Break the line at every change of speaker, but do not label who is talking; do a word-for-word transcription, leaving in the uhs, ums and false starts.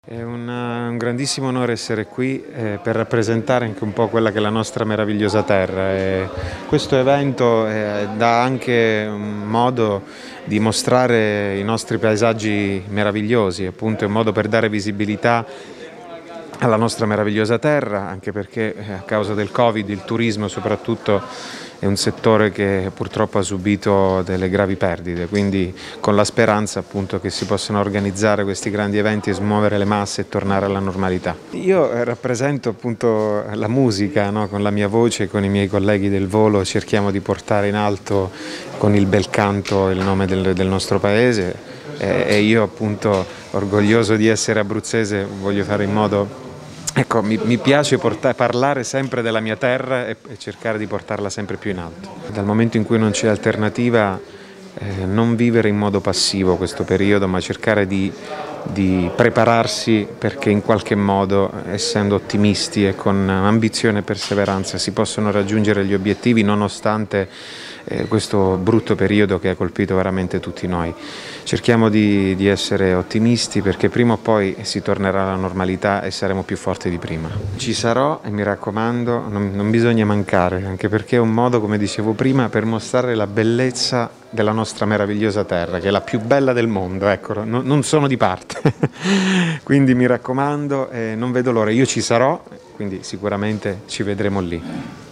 È un, un grandissimo onore essere qui eh, per rappresentare anche un po' quella che è la nostra meravigliosa terra. E questo evento eh, dà anche un modo di mostrare i nostri paesaggi meravigliosi, appunto è un modo per dare visibilità alla nostra meravigliosa terra, anche perché eh, a causa del Covid il turismo soprattutto è un settore che purtroppo ha subito delle gravi perdite, quindi con la speranza appunto che si possano organizzare questi grandi eventi e smuovere le masse e tornare alla normalità. Io eh, rappresento appunto la musica, no? Con la mia voce, con i miei colleghi del Volo cerchiamo di portare in alto con il bel canto il nome del, del nostro paese eh, e io appunto orgoglioso di essere abruzzese voglio fare in modo. Ecco, mi, mi piace portare, parlare sempre della mia terra e, e cercare di portarla sempre più in alto. Dal momento in cui non c'è alternativa, eh, non vivere in modo passivo questo periodo, ma cercare di, di prepararsi perché in qualche modo, essendo ottimisti e con ambizione e perseveranza, si possono raggiungere gli obiettivi nonostante eh, questo brutto periodo che ha colpito veramente tutti noi. Cerchiamo di, di essere ottimisti perché prima o poi si tornerà alla normalità e saremo più forti di prima. Ci sarò e mi raccomando, non, non bisogna mancare, anche perché è un modo, come dicevo prima, per mostrare la bellezza della nostra meravigliosa terra, che è la più bella del mondo, ecco, non, non sono di parte. Quindi mi raccomando, eh, non vedo l'ora, io ci sarò, quindi sicuramente ci vedremo lì.